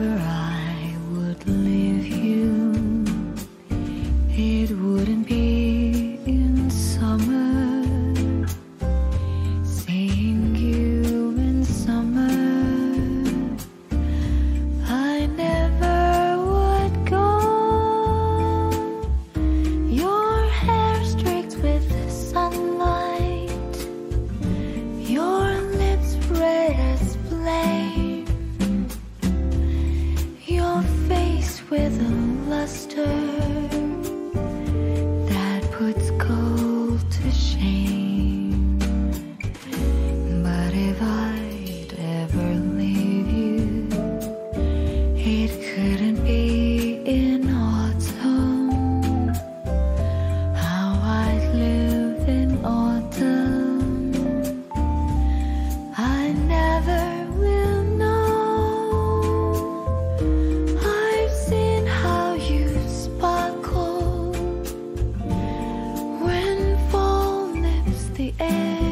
ever I would leave you, it wouldn't be in summer, seeing you in summer. I never would go. Your hair streaked with sunlight, your lips red as flame, your face with a luster that puts gold to shame. But if I'd ever leave you, it couldn't be in autumn. How I'd live in autumn, I never will know. I've seen how you sparkle when fall lifts the air.